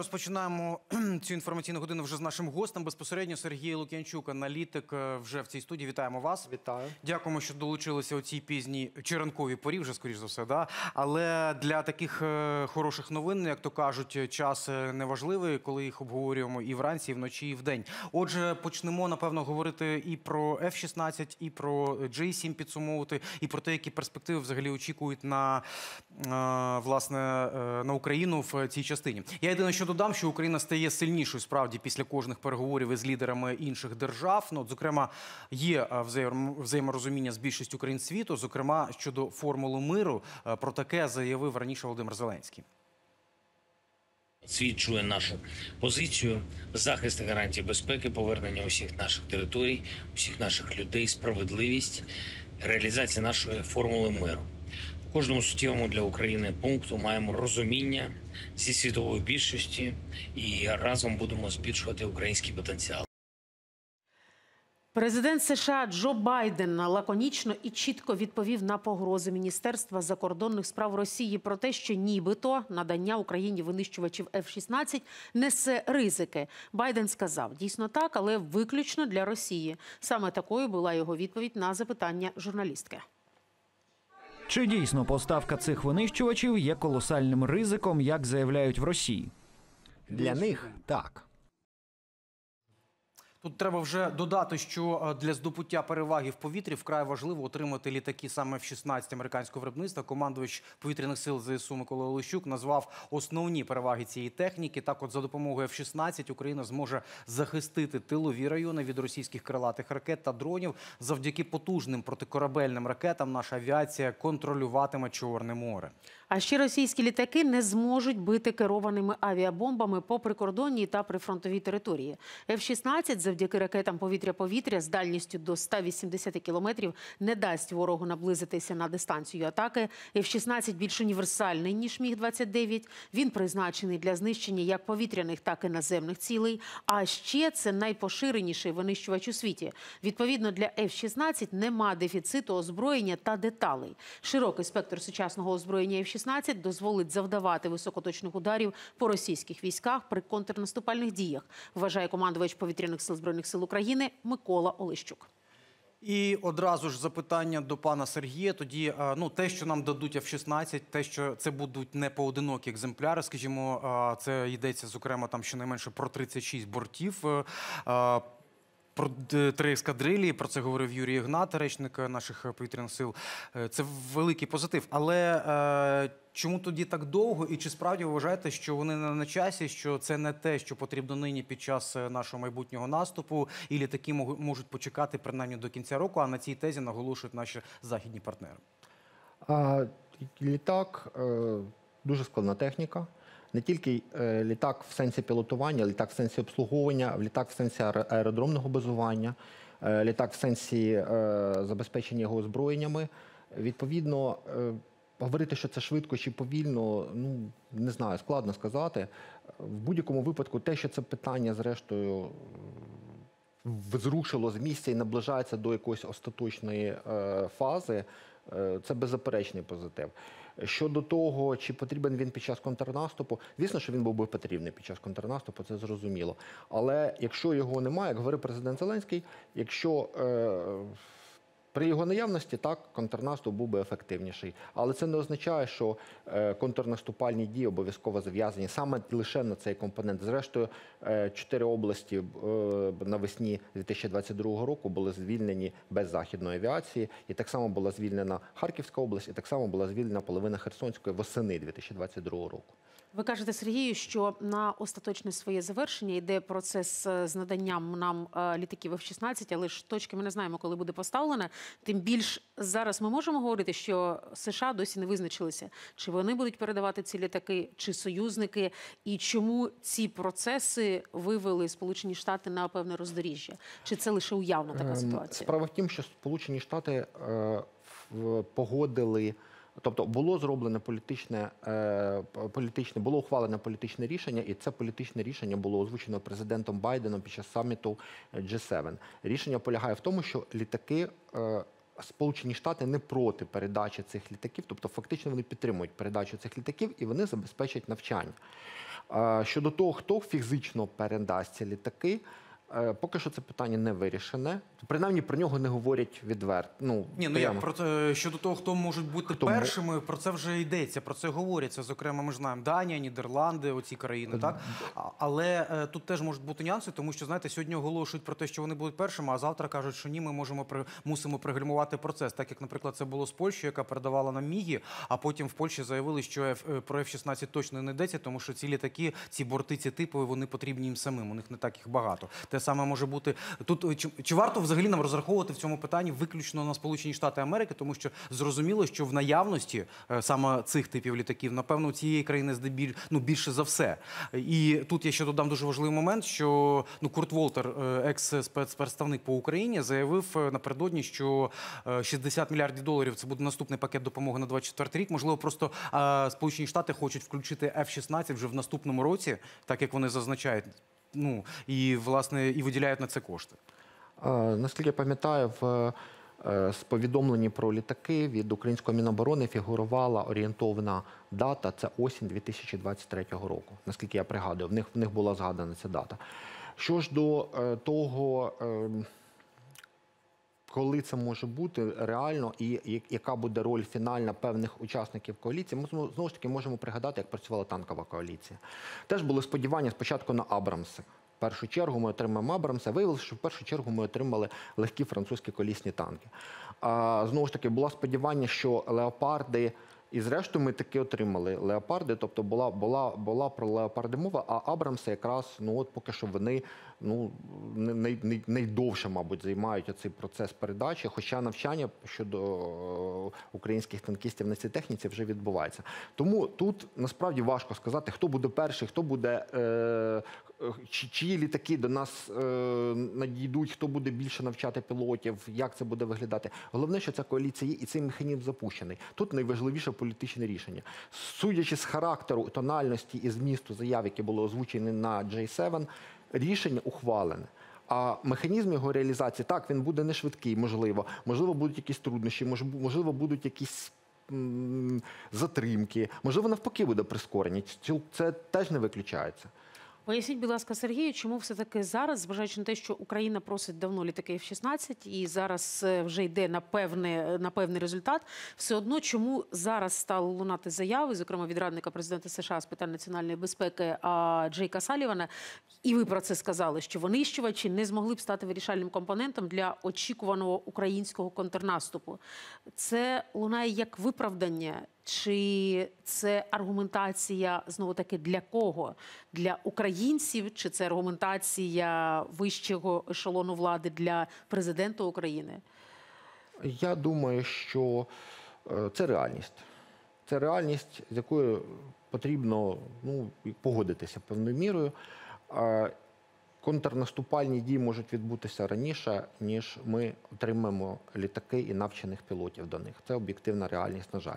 розпочинаємо цю інформаційну годину вже з нашим гостем. Безпосередньо Сергій Лук'янчук, аналітик, вже в цій студії. Вітаємо вас. Вітаю. Дякуємо, що долучилися у цій пізній чи ранковій порі, вже скоріш за все. Да? Але для таких хороших новин, як то кажуть, час неважливий, коли їх обговорюємо і вранці, і вночі, і вдень. Отже, почнемо, напевно, говорити і про F-16, і про J-7 підсумовувати, і про те, які перспективи взагалі очікують на, власне, на Україну в цій частині. Я єдине, що додам, що Україна стає сильнішою, справді, після кожних переговорів із лідерами інших держав. Ну, зокрема, є взаєморозуміння з більшістю країн світу, зокрема, щодо формули миру. Про таке заявив раніше Володимир Зеленський. Світ чує нашу позицію, захист і гарантії безпеки, повернення усіх наших територій, усіх наших людей, справедливість, реалізація нашої формули миру. В кожному суттєвому для України пункту маємо розуміння зі світової більшості і разом будемо збільшувати український потенціал. Президент США Джо Байден лаконічно і чітко відповів на погрози Міністерства закордонних справ Росії про те, що нібито надання Україні винищувачів F-16 несе ризики. Байден сказав, дійсно так, але виключно для Росії. Саме такою була його відповідь на запитання журналістки. Чи дійсно поставка цих винищувачів є колосальним ризиком, як заявляють в Росії? Для них – так. Тут треба вже додати, що для здобуття переваги в повітрі вкрай важливо отримати літаки саме F-16 американського виробництва. Командувач повітряних сил ЗСУ Микола Олещук назвав основні переваги цієї техніки. Так от, за допомогою F-16 Україна зможе захистити тилові райони від російських крилатих ракет та дронів. Завдяки потужним протикорабельним ракетам наша авіація контролюватиме Чорне море. А ще російські літаки не зможуть бити керованими авіабомбами по прикордонній та прифронтовій території. F-16 завдяки ракетам повітря-повітря з дальністю до 180 кілометрів не дасть ворогу наблизитися на дистанцію атаки. F-16 більш універсальний, ніж Міг-29. Він призначений для знищення як повітряних, так і наземних цілей. А ще це найпоширеніший винищувач у світі. Відповідно, для F-16 нема дефіциту озброєння та деталей. Широкий спектр сучасного озброєння F-16 дозволить завдавати високоточних ударів по російських військах при контрнаступальних діях, вважає командувач повітряних сил Збройних сил України Микола Олещук. І одразу ж запитання до пана Сергія. Тоді, те, що нам дадуть F-16, те, що це будуть не поодинокі екземпляри, скажімо, це йдеться, зокрема, там щонайменше про 36 бортів, про 3 ескадрилі, про це говорив Юрій Ігнат, речник наших повітряних сил. Це великий позитив. Але чому тоді так довго? І чи справді ви вважаєте, що вони не на часі, що це не те, що потрібно нині під час нашого майбутнього наступу, і літаки можуть почекати принаймні до кінця року, а на цій тезі наголошують наші західні партнери? Літак – дуже складна техніка. Не тільки літак в сенсі пілотування, літак в сенсі обслуговування, літак в сенсі аеродромного базування, літак в сенсі забезпечення його озброєннями. Відповідно, говорити, що це швидко чи повільно, не знаю, складно сказати. В будь-якому випадку те, що це питання, зрештою, зрушило з місця і наближається до якоїсь остаточної фази, це беззаперечний позитив. Щодо того, чи потрібен він під час контрнаступу, звісно, що він був би потрібний під час контрнаступу, це зрозуміло. Але якщо його немає, як говорив президент Зеленський, якщо при його наявності, так, контрнаступ був би ефективніший. Але це не означає, що контрнаступальні дії обов'язково зав'язані саме лише на цей компонент. Зрештою, 4 області навесні 2022 року були звільнені без західної авіації. І так само була звільнена Харківська область, і так само була звільнена половина Херсонської восени 2022 року. Ви кажете, Сергію, що на остаточне своє завершення йде процес з наданням нам літаків F-16, але ж точки ми не знаємо, коли буде поставлена. Тим більш зараз ми можемо говорити, що США досі не визначилися, чи вони будуть передавати ці літаки, чи союзники, і чому ці процеси вивели Сполучені Штати на певне роздоріжжя? Чи це лише уявна така ситуація? Справа в тім, що Сполучені Штати погодили. Тобто було зроблене було ухвалене політичне рішення, і це політичне рішення було озвучено президентом Байденом під час саміту G7. Рішення полягає в тому, що літаки Сполучені Штати не проти передачі цих літаків, тобто фактично вони підтримують передачу цих літаків і вони забезпечать навчання. Щодо того, хто фізично передасть ці літаки, поки що це питання не вирішене. Принаймні про нього не говорять відверто. Ні, ну як, про це, щодо того, хто можуть бути першими, про це вже йдеться, про це говориться. Зокрема, ми ж знаємо, Данія, Нідерланди, оці країни, так? Але тут теж можуть бути нюанси, тому що, знаєте, сьогодні оголошують про те, що вони будуть першими, а завтра кажуть, що ні, ми мусимо пригальмувати процес. Так, як, наприклад, це було з Польщею, яка передавала нам Міги, а потім в Польщі заявили, що про F-16 точно не йдеться, тому що ці літаки, ці борти, ці типи, вони потрібні їм самим, у них не так їх багато. Те саме може бути тут. Чи варто взагалі нам розраховувати в цьому питанні виключно на Сполучені Штати Америки, тому що зрозуміло, що в наявності саме цих типів літаків, напевно, у цієї країни більше за все. І тут я ще додам дуже важливий момент, що Курт Волтер, екс-спецпредставник по Україні, заявив напередодні, що $60 мільярдів – це буде наступний пакет допомоги на 24 рік. Можливо, просто Сполучені Штати хочуть включити F-16 вже в наступному році, так як вони зазначають. І, власне, і виділяють на це кошти. Наскільки я пам'ятаю, в повідомленні про літаки від українського Міноборони фігурувала орієнтовна дата – це осінь 2023 року. Наскільки я пригадую, в них була згадана ця дата. Що ж до того, коли це може бути реально і яка буде роль фінальна певних учасників коаліції, ми знову ж таки можемо пригадати, як працювала танкова коаліція. Теж були сподівання спочатку на Абрамси. В першу чергу ми отримаємо Абрамси. Виявилося, що в першу чергу ми отримали легкі французькі колісні танки. Знову ж таки, було сподівання, що леопарди, і зрештою ми таки отримали леопарди, тобто була про леопарди мова, а Абрамси якраз, поки що вони найдовше, мабуть, займають цей процес передачі, хоча навчання щодо українських танкістів на цій техніці вже відбувається. Тому тут насправді важко сказати, хто буде перший, хто буде, чиї літаки до нас надійдуть, хто буде більше навчати пілотів, як це буде виглядати. Головне, що ця коаліція є і цей механізм запущений. Тут найважливіше політичне рішення. Судячи з характеру, тональності і змісту заяв, які були озвучені на J7, рішення ухвалене. А механізм його реалізації, так, він буде не швидкий, можливо. Можливо, будуть якісь труднощі, можливо, будуть якісь затримки. Можливо, навпаки, буде прискорення. Це теж не виключається. Поясніть, будь ласка, Сергію, чому все-таки зараз, зважаючи на те, що Україна просить давно літаки F-16 і зараз вже йде на певний результат, все одно чому зараз стали лунати заяви, зокрема від радника президента США з питань національної безпеки Джейка Салівана, і ви про це сказали, що винищувачі не змогли б стати вирішальним компонентом для очікуваного українського контрнаступу. Це лунає як виправдання? Чи це аргументація, знову-таки, для кого? Для українців? Чи це аргументація вищого ешелону влади для президента України? Я думаю, що це реальність. Це реальність, з якою потрібно погодитися певною мірою. Контрнаступальні дії можуть відбутися раніше, ніж ми отримаємо літаки і навчених пілотів до них. Це об'єктивна реальність, на жаль.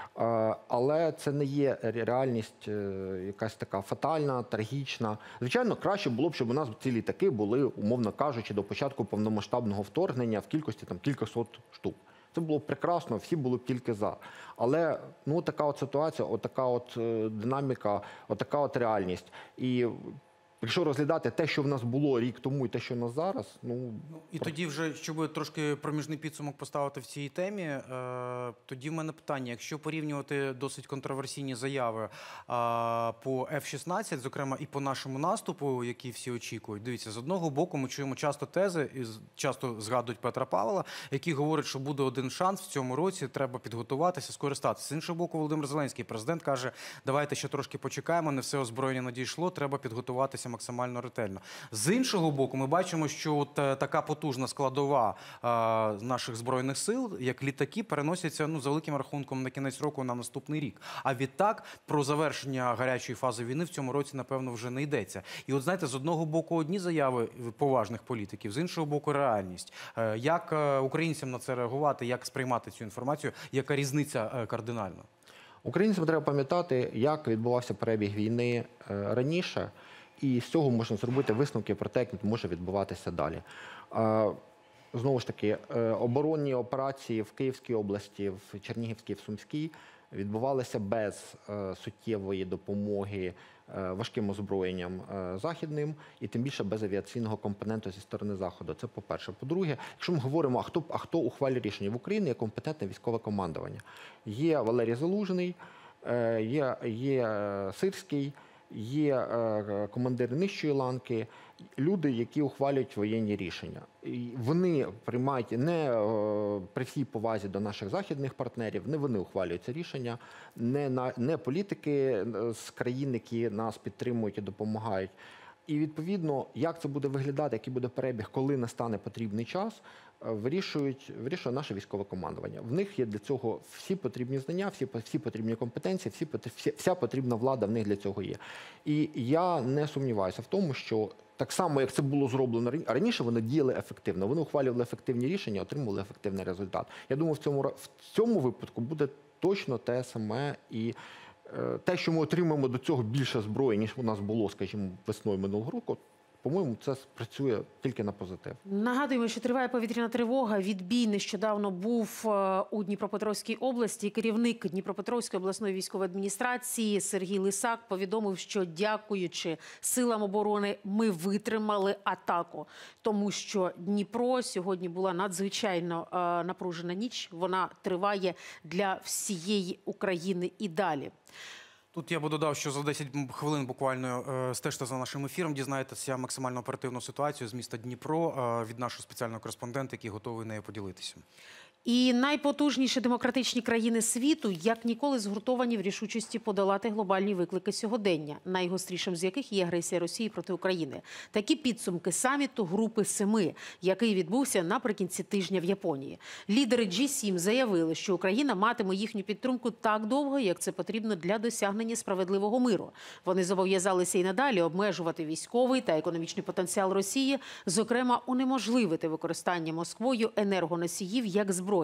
Але це не є реальність якась така фатальна, трагічна. Звичайно, краще було б, щоб у нас ці літаки були, умовно кажучи, до початку повномасштабного вторгнення в кількості кількасот штук. Це було б прекрасно, всі були б тільки за. Але така от ситуація, така от динаміка, така от реальність. І якщо розглядати те, що в нас було рік тому і те, що в нас зараз, І тоді вже, щоб трошки проміжний підсумок поставити в цій темі, тоді в мене питання, якщо порівнювати досить контроверсійні заяви по F-16, зокрема і по нашому наступу, які всі очікують, дивіться, з одного боку ми чуємо часто тези, і часто згадують Петра Павла, які говорять, що буде один шанс в цьому році, треба підготуватися, скористатися. З іншого боку, Володимир Зеленський, президент, каже, давайте ще трошки почекаємо, не все озброєння надійшло, треба підготуватися максимально ретельно. З іншого боку, ми бачимо, що така потужна складова наших Збройних сил, як літаки, переносяться, за великим рахунком, на кінець року на наступний рік. А відтак, про завершення гарячої фази війни в цьому році, напевно, вже не йдеться. І от, знаєте, з одного боку одні заяви поважних політиків, з іншого боку реальність. Як українцям на це реагувати, як сприймати цю інформацію, яка різниця кардинальна? Українцям треба пам'ятати, як відбувався перебіг війни раніше, і з цього можна зробити висновки про те, як може відбуватися далі. Знову ж таки, оборонні операції в Київській області, в Чернігівській, в Сумській відбувалися без суттєвої допомоги важким озброєнням західним і тим більше без авіаційного компоненту зі сторони Заходу. Це по-перше. По-друге, якщо ми говоримо, а хто ухвалює рішення? В Україні є компетентне військове командування. Є Валерій Залужний, є Сирський, є командири нижчої ланки, люди, які ухвалюють воєнні рішення. І вони приймають не при всій повазі до наших західних партнерів, не вони ухвалюють це рішення, не політики з країн, які нас підтримують і допомагають. І відповідно, як це буде виглядати, який буде перебіг, коли настане потрібний час, вирішує наше військове командування. В них є для цього всі потрібні знання, всі потрібні компетенції, вся потрібна влада в них для цього є. І я не сумніваюся в тому, що так само, як це було зроблено раніше, вони діяли ефективно, вони ухвалювали ефективні рішення, отримували ефективний результат. Я думаю, в цьому випадку буде точно те саме і те, що ми отримаємо до цього більше зброї, ніж у нас було, скажімо, весною минулого року, по-моєму, це працює тільки на позитив. Нагадуємо, що триває повітряна тривога. Відбій нещодавно був у Дніпропетровській області. Керівник Дніпропетровської обласної військової адміністрації Сергій Лисак повідомив, що дякуючи силам оборони, ми витримали атаку. Тому що Дніпро сьогодні була надзвичайно напружена ніч. Вона триває для всієї України і далі. Тут я би додав, що за 10 хвилин буквально стежте за нашим ефіром, дізнаєтеся максимально оперативну ситуацію з міста Дніпро від нашого спеціального кореспондента, який готовий нею поділитися. І найпотужніші демократичні країни світу як ніколи згуртовані в рішучості подолати глобальні виклики сьогодення, найгострішим з яких є агресія Росії проти України. Такі підсумки саміту Групи Семи, який відбувся наприкінці тижня в Японії. Лідери G7 заявили, що Україна матиме їхню підтримку так довго, як це потрібно для досягнення справедливого миру. Вони зобов'язалися і надалі обмежувати військовий та економічний потенціал Росії, зокрема унеможливити використання Москвою енергоносіїв як зброї.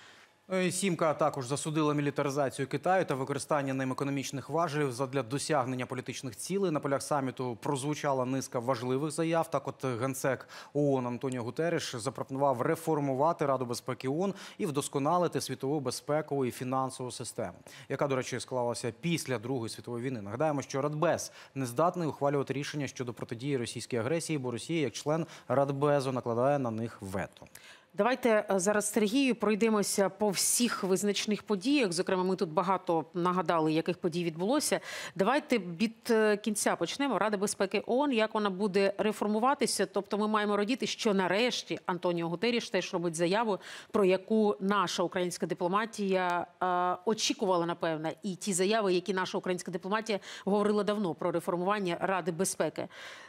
Сімка також засудила мілітаризацію Китаю та використання ним економічних важелів задля досягнення політичних цілей. На полях саміту прозвучала низка важливих заяв. Так от генсек ООН Антоніо Гутерреш запропонував реформувати Раду безпеки ООН і вдосконалити світову безпекову і фінансову систему, яка, до речі, склалася після Другої світової війни. Нагадаємо, що Радбез не здатний ухвалювати рішення щодо протидії російській агресії, бо Росія, як член Радбезу, накладає на них вето. Давайте зараз з Сергією пройдемося по всіх визначних подіях. Зокрема, ми тут багато нагадали, яких подій відбулося. Давайте від кінця почнемо. Рада безпеки ООН, як вона буде реформуватися. Тобто ми маємо радіти, що нарешті Антоніо Гутерреш теж робить заяву, про яку наша українська дипломатія очікувала, напевне. І ті заяви, які наша українська дипломатія говорила давно про реформування Ради безпеки.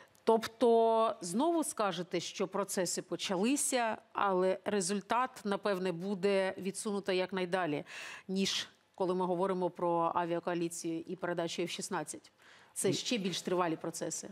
Тобто, знову скажете, що процеси почалися, але результат, напевне, буде відсунуто якнайдалі, ніж коли ми говоримо про авіакоаліцію і передачу F-16. Це ще більш тривалі процеси.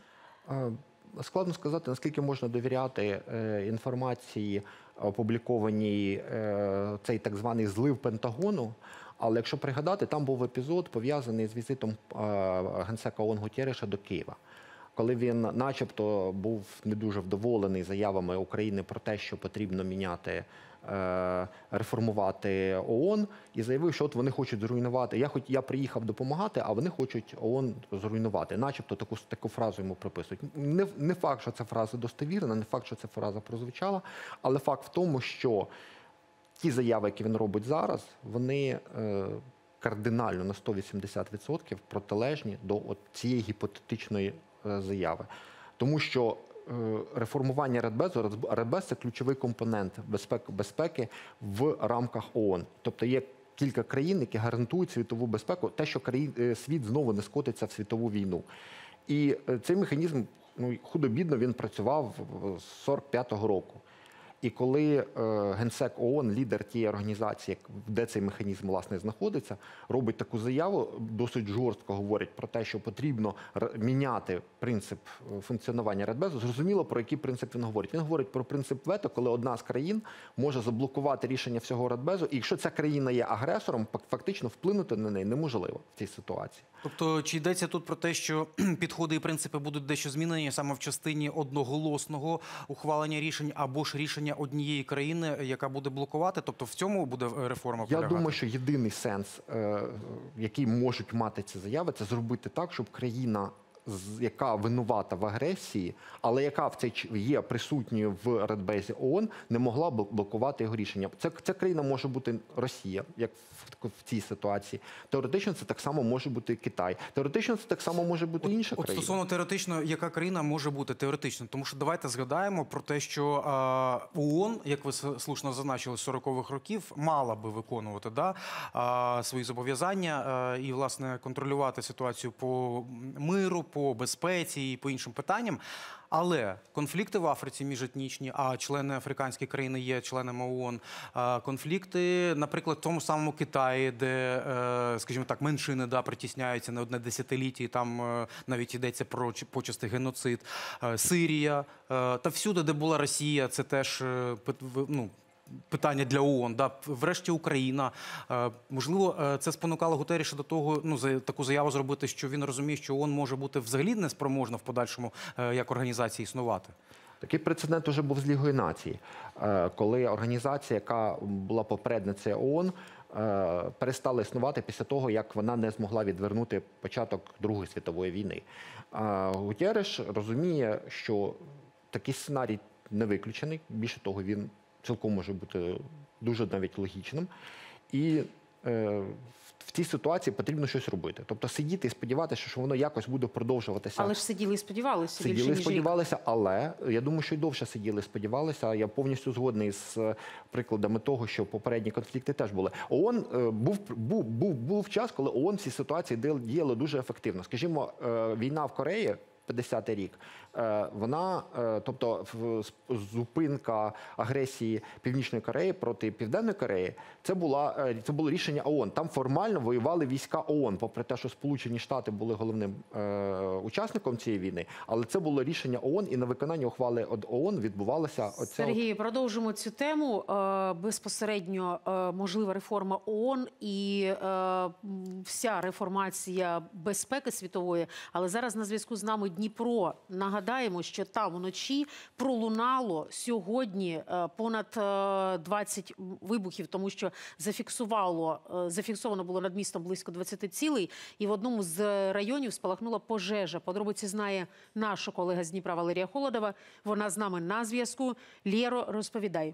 Складно сказати, наскільки можна довіряти інформації, опублікованій цей так званий злив Пентагону. Але якщо пригадати, там був епізод, пов'язаний з візитом генсека ООН Гутерреша до Києва, коли він начебто був не дуже вдоволений заявами України про те, що потрібно міняти, реформувати ООН, і заявив, що от вони хочуть зруйнувати. Я приїхав допомагати, а вони хочуть ООН зруйнувати. Начебто таку фразу йому приписують. Не факт, що ця фраза достовірна, не факт, що ця фраза прозвучала, але факт в тому, що ті заяви, які він робить зараз, вони кардинально на 180% протилежні до цієї гіпотетичної заяви. Тому що реформування Радбез – це ключовий компонент безпеки в рамках ООН. Тобто є кілька країн, які гарантують світову безпеку, те, що світ знову не скотиться в світову війну. І цей механізм, худо-бідно, він працював з 45-го року. І коли генсек ООН, лідер тієї організації, де цей механізм, власне, знаходиться, робить таку заяву, досить жорстко говорить про те, що потрібно міняти принцип функціонування Радбезу, зрозуміло, про який принцип він говорить. Він говорить про принцип вето, коли одна з країн може заблокувати рішення всього Радбезу, і якщо ця країна є агресором, фактично вплинути на неї неможливо в цій ситуації. Тобто, чи йдеться тут про те, що підходи і принципи будуть дещо змінені саме в частині одноголосного ухвалення рішень або ж рішення створення однієї країни, яка буде блокувати? Тобто в цьому буде реформа Я полягати? думаю, що єдиний сенс, який можуть мати ці заяви, це зробити так, щоб країна, яка винувата в агресії, але яка в цей є присутньою в Радбезі ООН, не могла блокувати його рішення. Ця країна може бути Росія, як в цій ситуації. Теоретично це так само може бути Китай. Теоретично це так само може бути інша От країна. стосовно теоретично, яка країна може бути теоретично? Тому що давайте згадаємо про те, що ООН, як ви слушно зазначили, з 40-х років мала би виконувати свої зобов'язання і, власне, контролювати ситуацію по миру, по безпеці і по іншим питанням. Але конфлікти в Африці міжетнічні, а члени африканської країни є членами ООН, конфлікти, наприклад, в тому самому Китаї, де, скажімо так, меншини притісняються не одне десятиліття, і там навіть йдеться про почасти геноцид, Сирія, та всюди, де була Росія, це теж, питання для ООН, врешті Україна. Можливо, це спонукало Гутерреша до того, таку заяву зробити, що він розуміє, що ООН може бути взагалі неспроможна в подальшому як організація існувати. Такий прецедент уже був з Лігою націй, коли організація, яка була попередницею ООН, перестала існувати після того, як вона не змогла відвернути початок Другої світової війни. Гутерреш розуміє, що такий сценарій не виключений, більше того, він цілком може бути дуже навіть логічним. І в цій ситуації потрібно щось робити. Тобто сидіти і сподіватися, що воно якось буде продовжуватися. Але ж сиділи і сподівалися. Сиділи і сподівалися, але я думаю, що й довше сиділи і сподівалися. Я повністю згодний з прикладами того, що попередні конфлікти теж були. ООН був час, коли ООН в цій ситуації діяло дуже ефективно. Скажімо, війна в Кореї, 50-й рік, вона, тобто зупинка агресії Північної Кореї проти Південної Кореї, це було рішення ООН. Там формально воювали війська ООН, попри те, що Сполучені Штати були головним учасником цієї війни, але це було рішення ООН, і на виконання ухвали ООН відбувалося оця... Сергій, продовжимо цю тему. Безпосередньо можлива реформа ООН і вся реформація безпеки світової, але зараз на зв'язку з нами Дніпро. Нагадаємо, що там вночі пролунало сьогодні понад 20 вибухів, тому що зафіксовано було над містом близько 20 цілей, і в одному з районів спалахнула пожежа. Подробиці знає наша колега з Дніпра Валерія Холодова. Вона з нами на зв'язку. Лєро, розповідай.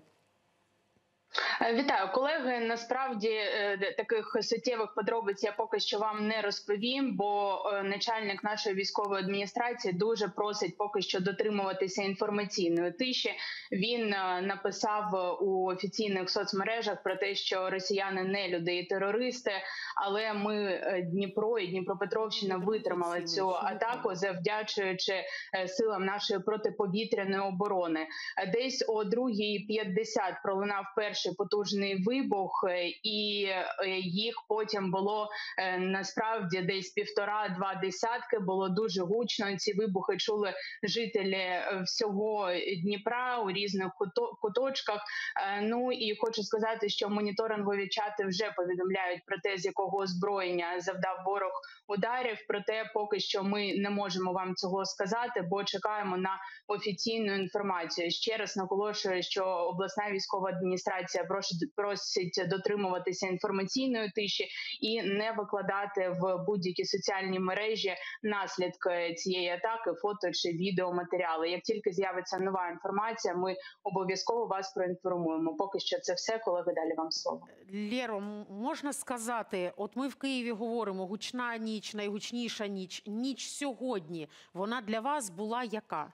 Вітаю, колеги. Насправді таких суттєвих подробиць я поки що вам не розповім, бо начальник нашої військової адміністрації дуже просить поки що дотримуватися інформаційної тиші. Він написав у офіційних соцмережах про те, що росіяни не люди і терористи, але ми, Дніпро і Дніпропетровщина, витримали цю атаку, завдячуючи силам нашої протиповітряної оборони. Десь о 2:50 пролунав перший потужний вибух, і їх потім було насправді десь 1,5-2 десятки, було дуже гучно. Ці вибухи чули жителі всього Дніпра у різних куточках. Ну і хочу сказати, що моніторингові чати вже повідомляють про те, з якого озброєння завдав ворог ударів, проте поки що ми не можемо вам цього сказати, бо чекаємо на офіційну інформацію. Ще раз наголошую, що обласна військова адміністрація просить дотримуватися інформаційної тиші і не викладати в будь-які соціальні мережі наслідки цієї атаки, фото чи відеоматеріали. Як тільки з'явиться нова інформація, ми обов'язково вас проінформуємо. Поки що це все, колеги, далі вам слово. Лєро, можна сказати, от ми в Києві говоримо, гучна ніч, найгучніша ніч. Ніч сьогодні, вона для вас була яка?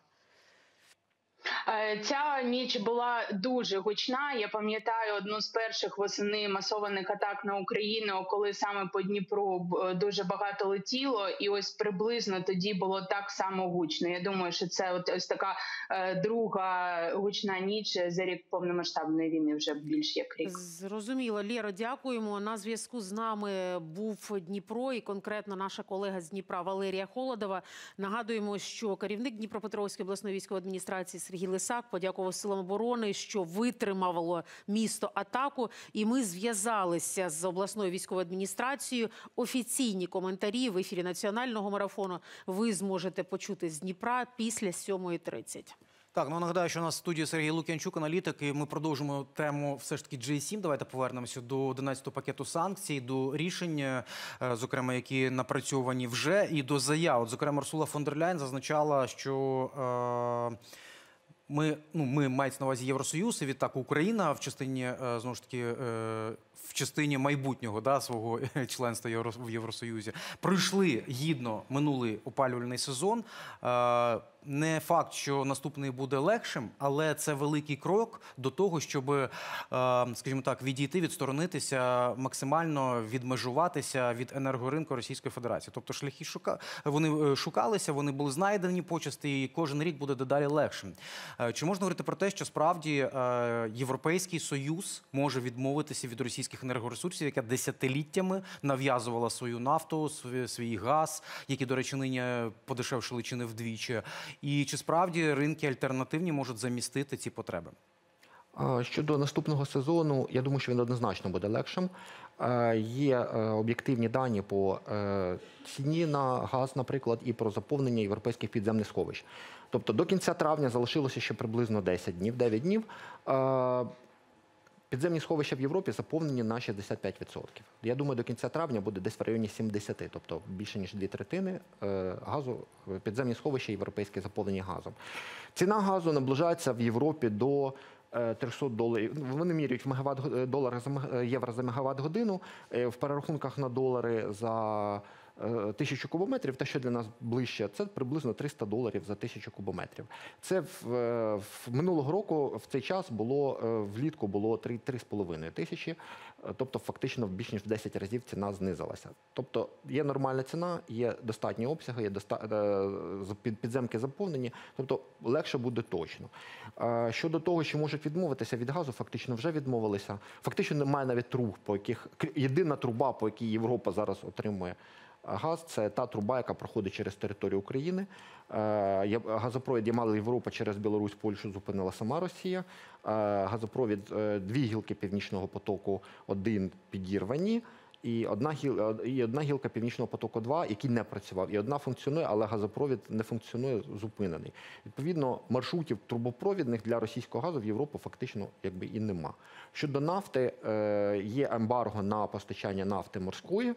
Ця ніч була дуже гучна. Я пам'ятаю одну з перших восени масованих атак на Україну, коли саме по Дніпру дуже багато летіло, і ось приблизно тоді було так само гучно. Я думаю, що це ось така друга гучна ніч за рік повномасштабної війни, вже більш як рік. Зрозуміло. Лєро, дякуємо. На зв'язку з нами був Дніпро і конкретно наша колега з Дніпра Валерія Холодова. Нагадуємо, що керівник Дніпропетровської обласної військової адміністрації Сергій Лисак подякував силам оборони, що витримало місто атаку. І ми зв'язалися з обласною військовою адміністрацією. Офіційні коментарі в ефірі національного марафону ви зможете почути з Дніпра після 7:30. Так, ну нагадаю, що у нас в студії Сергій Лук'янчук, аналітик, і ми продовжимо тему все ж таки G7. Давайте повернемося до 11-го пакету санкцій, до рішень, зокрема, які напрацьовані вже, і до заяв. От, зокрема, Урсула фон дер Ляйн зазначала, що ми мається на увазі Євросоюз, і відтак Україна в частині, знову ж таки, в частині майбутнього свого членства в Євросоюзі пройшли гідно минулий опалювальний сезон. Не факт, що наступний буде легшим, але це великий крок до того, щоб, скажімо так, відійти, відсторонитися, максимально відмежуватися від енергоринку Російської Федерації. Тобто шляхи вони шукалися, вони були знайдені почасти, і кожен рік буде дедалі легшим. Чи можна говорити про те, що справді Європейський Союз може відмовитися від російських енергоресурсів, яка десятиліттями нав'язувала свою нафту, свій газ, які, до речі, нині подешевшили чи не вдвічі? І чи справді ринки альтернативні можуть замістити ці потреби? Щодо наступного сезону, я думаю, що він однозначно буде легшим. Є об'єктивні дані по ціні на газ, наприклад, і про заповнення європейських підземних сховищ. Тобто до кінця травня залишилося ще приблизно 10 днів, 9 днів. Підземні сховища в Європі заповнені на 65%. Я думаю, до кінця травня буде десь в районі 70%, тобто більше ніж 2/3 газу, підземні сховища європейські заповнені газом. Ціна газу наближається в Європі до $300. Вони міряють в євро за мегаватт-годину, в перерахунках на долари за 1000 кубометрів, те, що для нас ближче, це приблизно $300 за 1000 кубометрів. Це минулого року в цей час влітку було 3,5 тисячі, тобто фактично більш ніж в 10 разів ціна знизилася. Тобто є нормальна ціна, є достатні обсяги, є підземки заповнені, тобто легше буде точно. Щодо того, чи можуть відмовитися від газу, фактично вже відмовилися. Фактично немає навіть труб, єдина труба, по якій Європа зараз отримує газ, це та труба, яка проходить через територію України. Газопровід Ямал-Європа через Білорусь, Польщу зупинила сама Росія. Газопровід, 2 гілки Північного потоку-1 підірвані. І одна гілка Північного потоку-2, який не працював. І одна функціонує, але газопровід не функціонує, зупинений. Відповідно, маршрутів трубопровідних для російського газу в Європу фактично і нема. Щодо нафти, є ембарго на постачання нафти морської,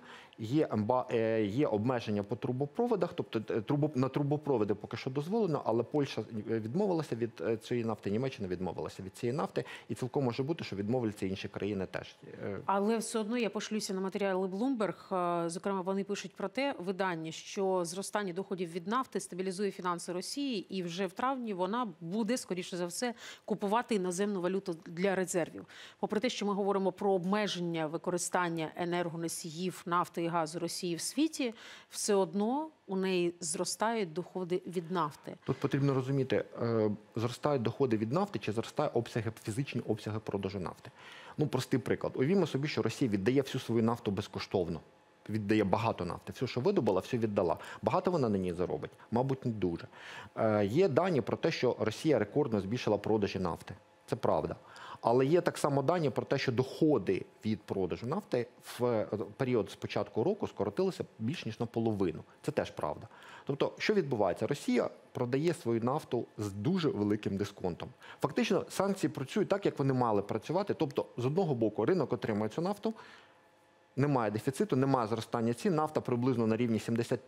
є обмеження по трубопроводах, тобто на трубопроводи поки що дозволено, але Польща відмовилася від цієї нафти, Німеччина відмовилася від цієї нафти, і цілком може бути, що відмовляться інші країни теж. Але все одно я пошлюся на матеріали Bloomberg. Зокрема, вони пишуть про те, видання, що зростання доходів від нафти стабілізує фінанси Росії, і вже в травні вона буде, скоріше за все, купувати іноземну валюту для резервів. Попри те, що ми говоримо про обмеження використання енергоносіїв нафти і газу Росії в світі, все одно у неї зростають доходи від нафти. Тут потрібно розуміти, зростають доходи від нафти чи зростають фізичні обсяги продажу нафти. Простий приклад. Уявімо собі, що Росія віддає всю свою нафту безкоштовно. Віддає багато нафти. Все, що видобула, все віддала. Багато вона на ній заробить? Мабуть, не дуже. Є дані про те, що Росія рекордно збільшила продажі нафти. Це правда. Але є так само дані про те, що доходи від продажу нафти в період з початку року скоротилися більш ніж наполовину. Це теж правда. Тобто, що відбувається? Росія продає свою нафту з дуже великим дисконтом. Фактично, санкції працюють так, як вони мали працювати. Тобто, з одного боку, ринок отримує цю нафту, немає дефіциту, немає зростання цін. Нафта приблизно на рівні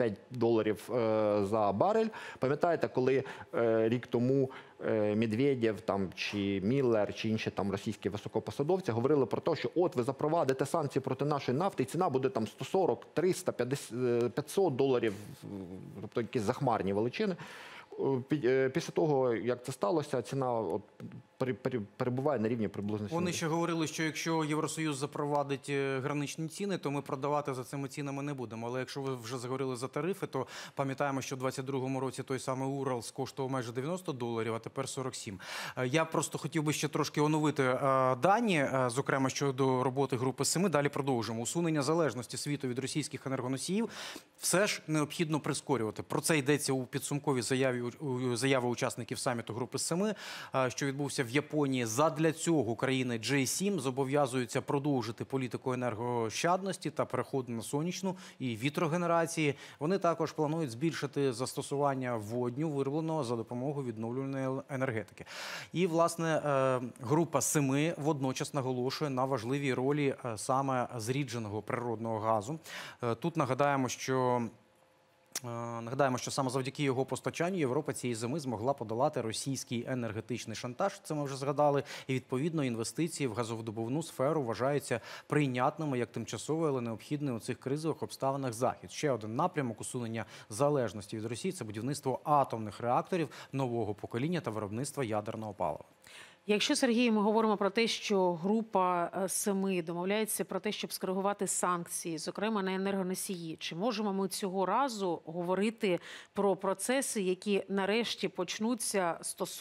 $75 за барель. Пам'ятаєте, коли рік тому Медведєв чи Міллер, чи інші російські високопосадовці говорили про те, що от ви запровадите санкції проти нашої нафти, і ціна буде $140, 300, $500, тобто якісь захмарні величини. Після того, як це сталося, ціна перебуває на рівні приблизно 70. Вони ще говорили, що якщо Євросоюз запровадить граничні ціни, то ми продавати за цими цінами не будемо. Але якщо ви вже заговорили за тарифи, то пам'ятаємо, що в 2022 році той самий Уралс коштував майже $90, а тепер 47. Я просто хотів би ще трошки оновити дані, зокрема щодо роботи Групи 7. Далі продовжимо. Усунення залежності світу від російських енергоносіїв все ж необхідно прискорювати. Про це йдеться у підсумковій заяви учасників саміту Групи 7, що відбувся в Японії. Задля цього країни G7 зобов'язуються продовжити політику енергоощадності та переходу на сонячну і вітрогенерації. Вони також планують збільшити застосування водню, виробленого за допомогою відновлювальної енергетики. І, власне, група 7 водночас наголошує на важливій ролі саме зрідженого природного газу. Тут нагадаємо, що саме завдяки його постачанню Європа цієї зими змогла подолати російський енергетичний шантаж, це ми вже згадали, і відповідно інвестиції в газовидобувну сферу вважаються прийнятними як тимчасовий, але необхідний у цих кризових обставинах захід. Ще один напрямок усунення залежності від Росії – це будівництво атомних реакторів нового покоління та виробництва ядерного палива. Якщо, Сергій, ми говоримо про те, що група 7 домовляється про те, щоб скоригувати санкції, зокрема на енергоносії, чи можемо ми цього разу говорити про процеси, які нарешті почнуться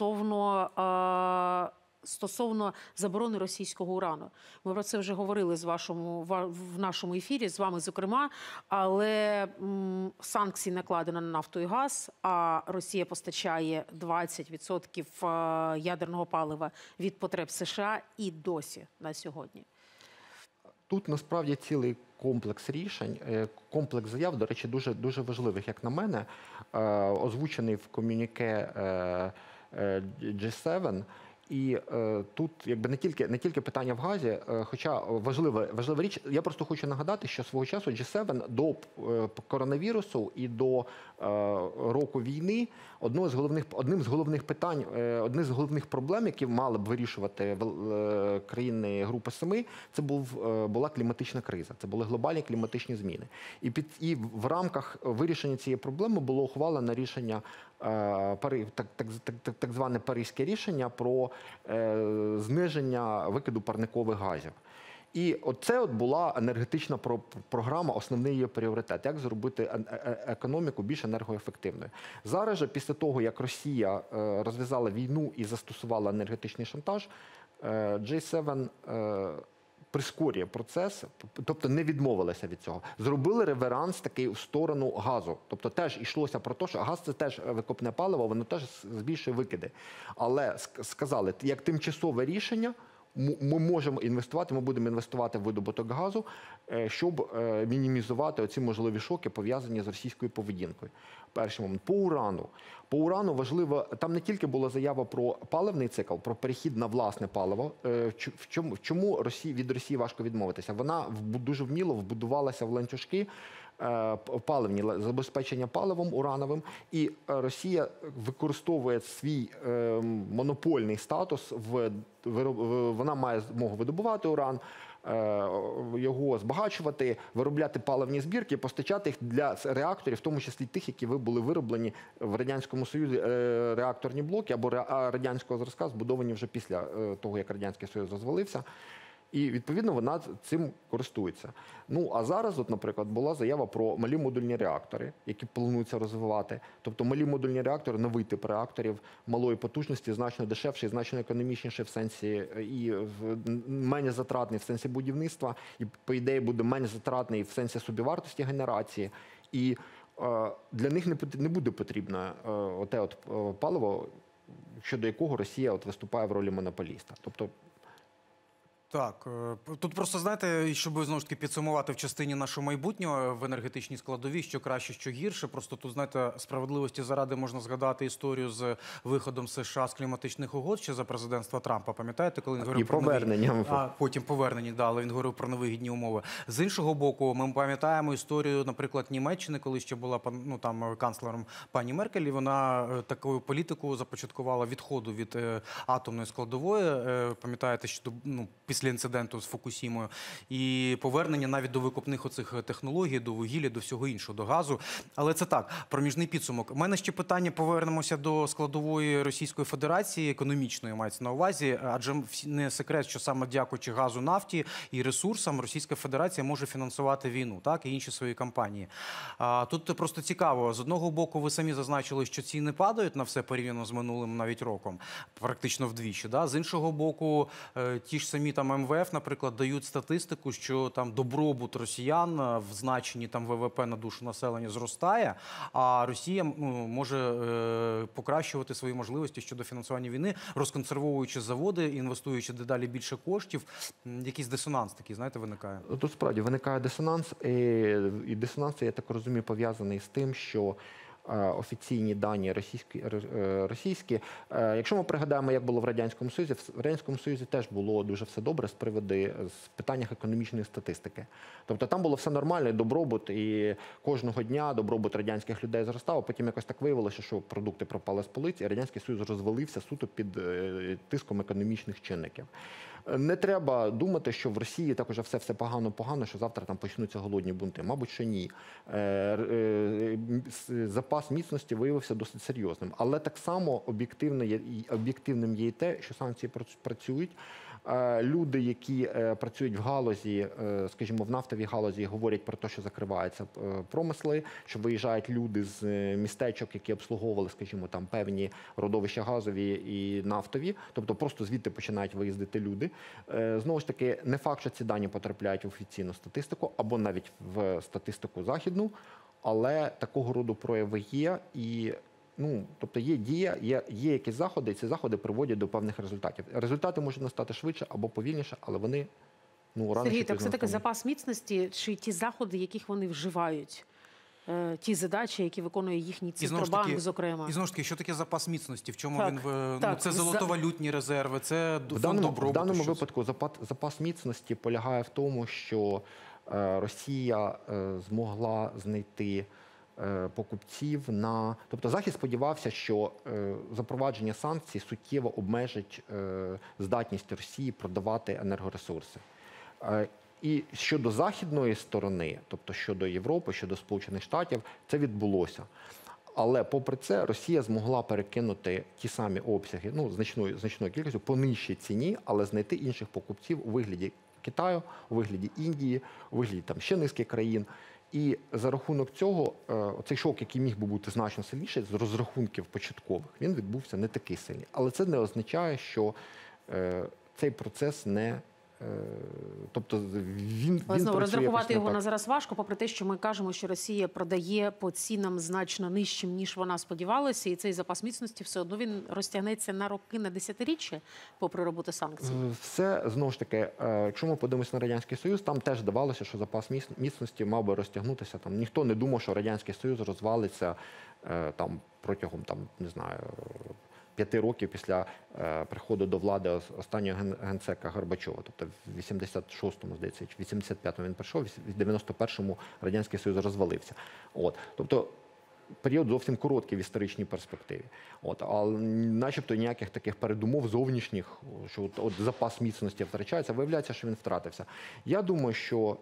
стосовно заборони російського урану? Ми про це вже говорили в нашому ефірі, з вами зокрема, але санкції накладено на нафту і газ, а Росія постачає 20% ядерного палива від потреб США і досі на сьогодні. Тут насправді цілий комплекс рішень, комплекс заяв, до речі, дуже важливих, як на мене, озвучений в комюніке G7. І тут якби не тільки питання в газі, хоча важлива річ. Я просто хочу нагадати, що свого часу G7 до коронавірусу і до року війни одним з головних питань, одне з головних проблем, які мали б вирішувати країни Групи 7, це була кліматична криза, це були глобальні кліматичні зміни. І в рамках вирішення цієї проблеми було ухвалено рішення, так зване Паризьке рішення про зниження викиду парникових газів. І оце була енергетична програма, основний її пріоритет, як зробити економіку більш енергоефективною. Зараз же, після того, як Росія розв'язала війну і застосувала енергетичний шантаж, G7 прискорює процес, тобто не відмовилися від цього. Зробили реверанс такий в сторону газу. Тобто теж йшлося про те, що газ – це теж викопне паливо, воно теж збільшує викиди. Але сказали, як тимчасове рішення, ми можемо інвестувати, ми будемо інвестувати в видобуток газу, щоб мінімізувати оці можливі шоки, пов'язані з російською поведінкою. Перший момент. По урану важливо, там не тільки була заява про паливний цикл, про перехід на власне паливо. В чому від Росії важко відмовитися? Вона дуже вміло вбудувалася в ланцюжки паливні, забезпечення паливом урановим, і Росія використовує свій монопольний статус, вона має змогу видобувати уран, його збагачувати, виробляти паливні збірки, постачати їх для реакторів, в тому числі тих, які були вироблені в Радянському Союзі, реакторні блоки або радянського зразка, збудовані вже після того, як Радянський Союз розвалився. І, відповідно, вона цим користується. Ну, а зараз, от, наприклад, була заява про малі модульні реактори, які плануються розвивати. Тобто малі модульні реактори, новий тип реакторів малої потужності, значно дешевший, значно економічніший в сенсі і менш затратний в сенсі будівництва, і, по ідеї, буде менш затратний в сенсі собівартості генерації. І для них не буде потрібно оте паливо, щодо якого Росія виступає в ролі монополіста. Тобто, так, тут просто, знаєте, щоб знову ж таки підсумувати в частині нашого майбутнього в енергетичній складовій, що краще, що гірше. Просто тут, знаєте, справедливості заради можна згадати історію з виходом США з кліматичних угод ще за президентства Трампа. Пам'ятаєте, коли він говорив про поверненням. Потім повернення, да, але він говорив про невигідні умови. З іншого боку, ми пам'ятаємо історію, наприклад, Німеччини, коли ще була канцлером пані Меркель, і вона таку політику започаткувала відходу від атомної складової. Пам'ятаєте, що після інциденту з Фукусімою, і повернення навіть до викопних оцих технологій, до вугілля, до всього іншого, до газу. Але це так, проміжний підсумок. У мене ще питання, повернемося до складової Російської Федерації, економічної мається на увазі, адже не секрет, що саме дякуючи газу, нафті і ресурсам Російська Федерація може фінансувати війну, так, і інші свої кампанії. Тут просто цікаво, з одного боку ви самі зазначили, що ціни падають на все порівняно з минулим навіть роком, практично вдвічі, да? З іншого боку, ті ж самі там МВФ, наприклад, дають статистику, що там добробут росіян в значенні там ВВП на душу населення зростає, а Росія може покращувати свої можливості щодо фінансування війни, розконсервовуючи заводи, інвестуючи дедалі більше коштів. Якийсь дисонанс такий, знаєте, виникає? Тут справді виникає дисонанс, і дисонанс, я так розумію, пов'язаний з тим, що офіційні дані російські. Якщо ми пригадаємо, як було в Радянському Союзі, в Радянському Союзі теж було дуже все добре з питаннях економічної статистики. Тобто там було все нормально, і добробут, і кожного дня добробут радянських людей зростав, а потім якось так виявилося, що продукти пропали з полиць, і Радянський Союз розвалився суто під тиском економічних чинників. Не треба думати, що в Росії так уже все погано, що завтра там почнуться голодні бунти. Мабуть, що ні. Запас міцності виявився досить серйозним. Але так само об'єктивним є і те, що санкції працюють. Люди, які працюють в галузі, скажімо, в нафтовій галузі, говорять про те, що закриваються промисли, що виїжджають люди з містечок, які обслуговували, скажімо, там певні родовища газові і нафтові, тобто просто звідти починають виїздити люди. Знову ж таки, не факт, що ці дані потрапляють в офіційну статистику або навіть в статистику західну, але такого роду прояви є і тобто є дія, є якісь заходи, і ці заходи приводять до певних результатів. Результати можуть настати швидше або повільніше, але вони рано Сергій, чи так пізно все-таки настануть. запас міцності чи ті заходи, яких вони вживають, ті задачі, які виконує їхній Центробанк, зокрема? І знову ж таки, що таке запас міцності? В чому Так, він? так, Це золотовалютні резерви, це В фонд добробуту. В даному щось? випадку запас міцності полягає в тому, що Росія змогла знайти покупців на... Тобто Захід сподівався, що запровадження санкцій суттєво обмежить здатність Росії продавати енергоресурси. І щодо західної сторони, тобто щодо Європи, щодо Сполучених Штатів, це відбулося. Але попри це Росія змогла перекинути ті самі обсяги, значною кількістю, по нижчій ціні, але знайти інших покупців у вигляді Китаю, у вигляді Індії, у вигляді там ще низки країн. І за рахунок цього, цей шок, який міг би бути значно сильніший, з розрахунків початкових, він відбувся не такий сильний. Але це не означає, що цей процес не... Тобто він Знову розрахувати працює його так. на зараз важко, попри те, що ми кажемо, що Росія продає по цінам значно нижчим, ніж вона сподівалася, і цей запас міцності все одно він розтягнеться на роки, на десятиріччя, попри роботу санкцій. Все, знову ж таки, якщо ми подивимося на Радянський Союз, там теж здавалося, що запас міцності мав би розтягнутися. Там ніхто не думав, що Радянський Союз розвалиться там протягом, не знаю, 5 років після приходу до влади останнього генсека Горбачова. Тобто в 86-му, здається, чи в 85-му він прийшов, в 91-му Радянський Союз розвалився. Тобто період зовсім короткий в історичній перспективі. Але начебто ніяких таких передумов зовнішніх, що запас міцності втрачається, виявляється, що він втратився. Я думаю, що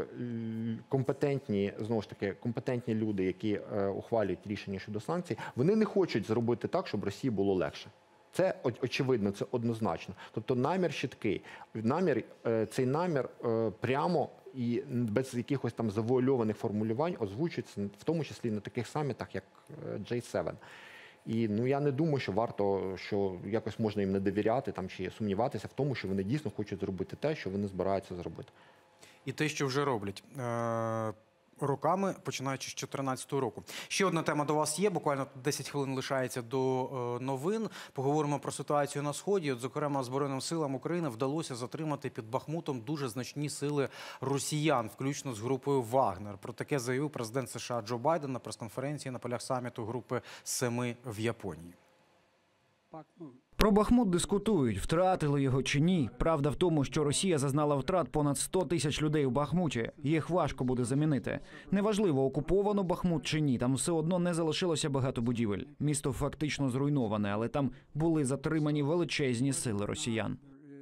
компетентні люди, які ухвалюють рішення щодо санкцій, вони не хочуть зробити так, щоб Росії було легше. Це очевидно, це однозначно. Тобто намір чіткий. Цей намір прямо і без якихось там завуальованих формулювань озвучується, в тому числі на таких самітах, як G7. І я не думаю, що якось можна їм не довіряти чи сумніватися в тому, що вони дійсно хочуть зробити те, що вони збираються зробити. І те, що вже роблять. Роками, починаючи з 2014 року. Ще одна тема до вас є, буквально 10 хвилин лишається до новин. Поговоримо про ситуацію на Сході. Зокрема, Збройним силам України вдалося затримати під Бахмутом дуже значні сили росіян, включно з групою «Вагнер». Про таке заявив президент США Джо Байден на прес-конференції на полях саміту групи «7» в Японії. Про Бахмут дискутують, втратили його чи ні. Правда в тому, що Росія зазнала втрат понад 100 тисяч людей у Бахмуті. Їх важко буде замінити. Неважливо, окуповано Бахмут чи ні, там все одно не залишилося багато будівель. Місто фактично зруйноване, але там були затримані величезні сили росіян.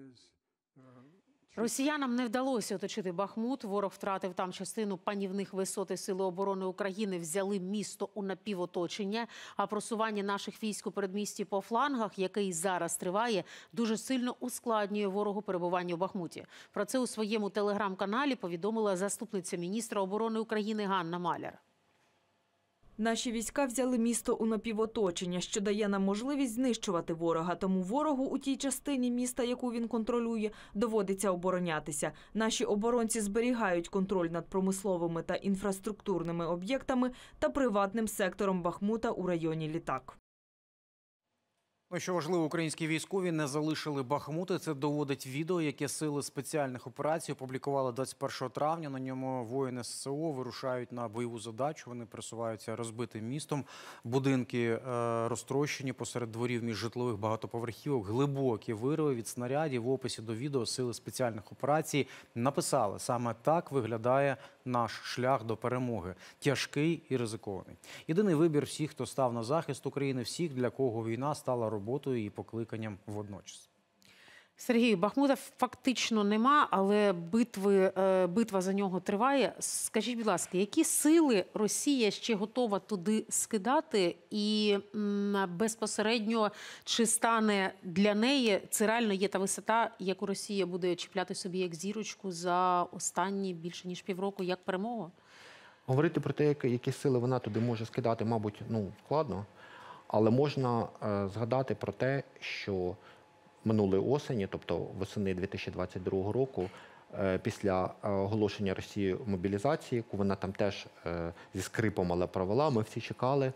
Росіянам не вдалося оточити Бахмут. Ворог втратив там частину панівних висот, і Сили оборони України взяли місто у напівоточення. А просування наших військ у передмісті по флангах, який зараз триває, дуже сильно ускладнює ворогу перебування у Бахмуті. Про це у своєму телеграм-каналі повідомила заступниця міністра оборони України Ганна Маляр. Наші війська взяли місто у напівоточення, що дає нам можливість знищувати ворога. Тому ворогу у тій частині міста, яку він контролює, доводиться оборонятися. Наші оборонці зберігають контроль над промисловими та інфраструктурними об'єктами та приватним сектором Бахмута у районі Літак. Ну, що важливо, українські військові не залишили Бахмути. Це доводить відео, яке сили спеціальних операцій опублікували 21 травня. На ньому воїни ССО вирушають на бойову задачу. Вони пересуваються розбитим містом. Будинки розтрощені посеред дворів між житлових багатоповерхівок. Глибокі вириви від снарядів. В описі до відео сили спеціальних операцій написали: саме так виглядає наш шлях до перемоги. Тяжкий і ризикований. Єдиний вибір всіх, хто став на захист України, всіх, для кого війна стала роботою і покликанням водночас. Сергію, Бахмута фактично нема, але битва за нього триває. Скажіть, будь ласка, які сили Росія ще готова туди скидати? І безпосередньо, чи стане для неї, це реально є та висота, яку Росія буде чіпляти собі як зірочку за останні більше ніж півроку, як перемогу? Говорити про те, які сили вона туди може скидати, мабуть, складно. Але можна згадати про те, що минулої осені, тобто восени 2022 року, після оголошення Росією мобілізації, яку вона там теж зі скрипом, але провела, ми всі чекали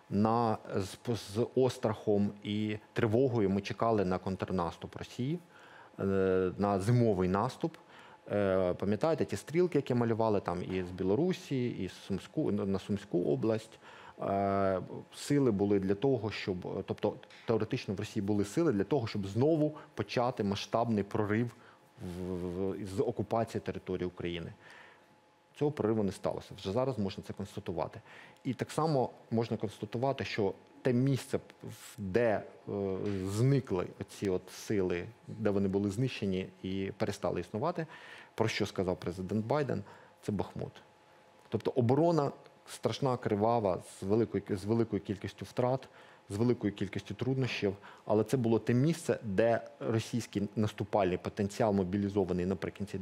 з острахом і тривогою, ми чекали на контрнаступ Росії, на зимовий наступ. Пам'ятаєте, ті стрілки, які малювали там і з Білорусі, і на Сумську область. Сили були для того, щоб, тобто теоретично в Росії були сили для того, щоб знову почати масштабний прорив з окупації території України. Цього прориву не сталося. Вже зараз можна це констатувати. І так само можна констатувати, що те місце, де зникли ці сили, де вони були знищені і перестали існувати, про що сказав президент Байден, це Бахмут. Тобто оборона страшна, кривава, з великою кількістю втрат, з великою кількістю труднощів, але це було те місце, де російський наступальний потенціал, мобілізований наприкінці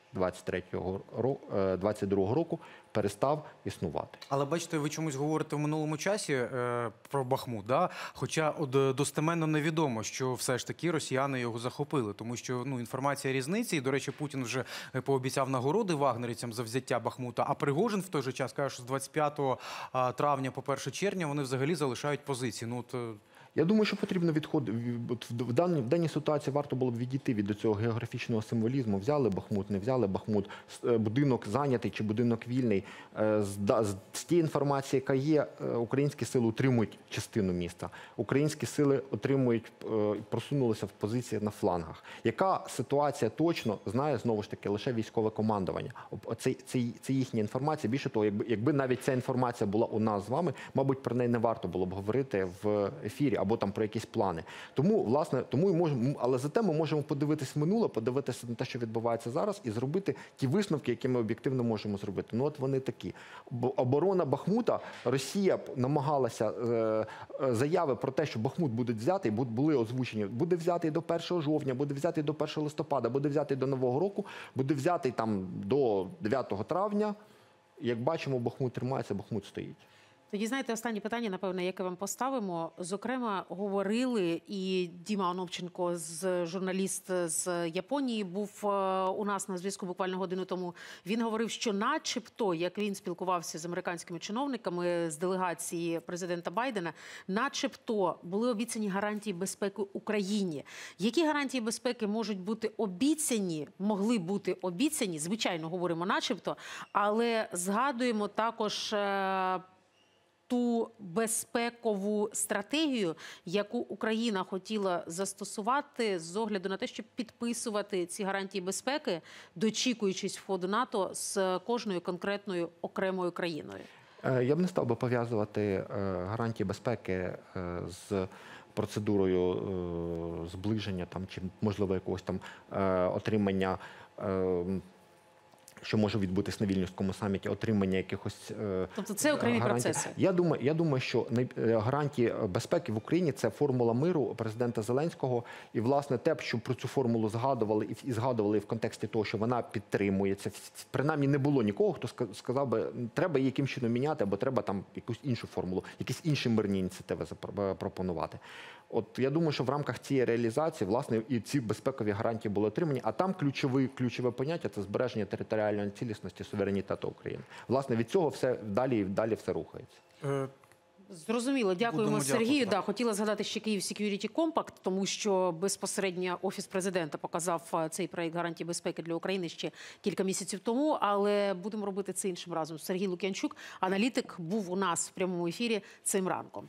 2022 року, перестав існувати. Але бачите, ви чомусь говорите в минулому часі про Бахмут, да? Хоча достеменно невідомо, що все ж таки росіяни його захопили, тому що інформація різниці, і, до речі, Путін вже пообіцяв нагороди вагнерівцям за взяття Бахмута, а Пригожин в той же час каже, що з 25 травня по 1 червня вони взагалі залишають позиції. Я думаю, що потрібно відходити. В даній ситуації варто було б відійти від цього географічного символізму. Взяли Бахмут, не взяли Бахмут, будинок зайнятий чи будинок вільний. З тієї інформації, яка є, українські сили утримують частину міста. Українські сили просунулися в позиції на флангах. Яка ситуація точно, знає, знову ж таки, лише військове командування. Це їхня інформація. Більше того, якби навіть ця інформація була у нас з вами, мабуть, про неї не варто було б говорити в ефірі, або там про якісь плани. Тому, власне, але зате ми можемо подивитись в минуле, подивитися на те, що відбувається зараз, і зробити ті висновки, які ми об'єктивно можемо зробити. От вони такі. Оборона Бахмута, Росія намагалася, заяви про те, що Бахмут буде взятий, були озвучені. Буде взятий до 1 жовтня, буде взятий до 1 листопада, буде взятий до Нового року, буде взятий там до 9 травня. Як бачимо, Бахмут тримається, Бахмут стоїть. Тоді, знаєте, останнє питання, напевно, яке вам поставимо. Зокрема, говорили, і Діма Оновченко, журналіст з Японії, був у нас на зв'язку буквально годину тому. Він говорив, що начебто, як він спілкувався з американськими чиновниками з делегації президента Байдена, начебто були обіцяні гарантії безпеки Україні. Які гарантії безпеки можуть бути обіцяні, могли бути обіцяні, звичайно, говоримо начебто, але згадуємо також ту безпекову стратегію, яку Україна хотіла застосувати з огляду на те, щоб підписувати ці гарантії безпеки, дочікуючись входу НАТО з кожною конкретною окремою країною. Я б не став би пов'язувати гарантії безпеки з процедурою зближення чи, можливо, якогось там отримання, що може відбутися на Вільнюському саміті, отримання якихось Тобто це окремі процеси? Я думаю, що гарантії безпеки в Україні – це формула миру президента Зеленського. І, власне, те, що про цю формулу згадували і згадували в контексті того, що вона підтримується. Принаймні не було нікого, хто сказав би, треба її якимось чином міняти, або треба там якусь іншу формулу, якісь інші мирні ініціативи запропонувати. От я думаю, що в рамках цієї реалізації, власне, і ці безпекові гарантії були отримані, а там ключове поняття – це збереження територіальної цілісності, суверенітету України. Власне, від цього все далі все рухається. Зрозуміло, дякуємо Будемо Сергію. дякувати. Да, хотіла згадати ще Київ Security Compact, тому що безпосередньо Офіс президента показав цей проект гарантії безпеки для України ще кілька місяців тому, але будемо робити це іншим разом. Сергій Лук'янчук, аналітик, був у нас в прямому ефірі цим ранком.